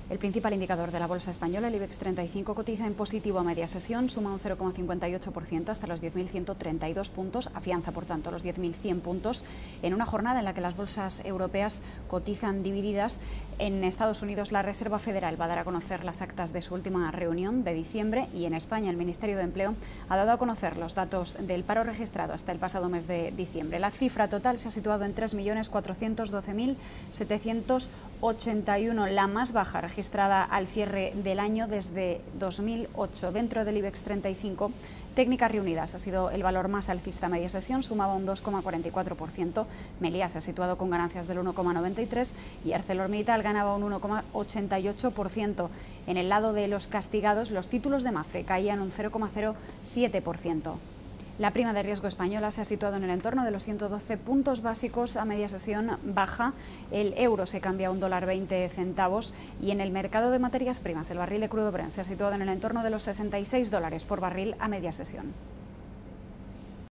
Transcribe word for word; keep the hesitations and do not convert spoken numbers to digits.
El principal indicador de la bolsa española, el IBEX treinta y cinco, cotiza en positivo a media sesión, suma un cero coma cincuenta y ocho por ciento hasta los diez mil ciento treinta y dos puntos, afianza por tanto los diez mil cien puntos, en una jornada en la que las bolsas europeas cotizan divididas. En Estados Unidos la Reserva Federal va a dar a conocer las actas de su última reunión de diciembre y en España el Ministerio de Empleo ha dado a conocer los datos del paro registrado hasta el pasado mes de diciembre. La cifra total se ha situado en tres millones cuatrocientos doce mil setecientos ochenta y uno, la más baja registrada al cierre del año desde dos mil ocho. Dentro del IBEX treinta y cinco, Técnicas Reunidas ha sido el valor más alcista a media sesión, sumaba un dos coma cuarenta y cuatro por ciento, Meliá se ha situado con ganancias del uno coma noventa y tres por ciento y ArcelorMittal ganaba un uno coma ochenta y ocho por ciento. En el lado de los castigados, los títulos de Mafre caían un cero coma cero siete por ciento. La prima de riesgo española se ha situado en el entorno de los ciento doce puntos básicos a media sesión baja. El euro se cambia a un dólar veinte centavos y en el mercado de materias primas el barril de crudo Brent se ha situado en el entorno de los sesenta y seis dólares por barril a media sesión.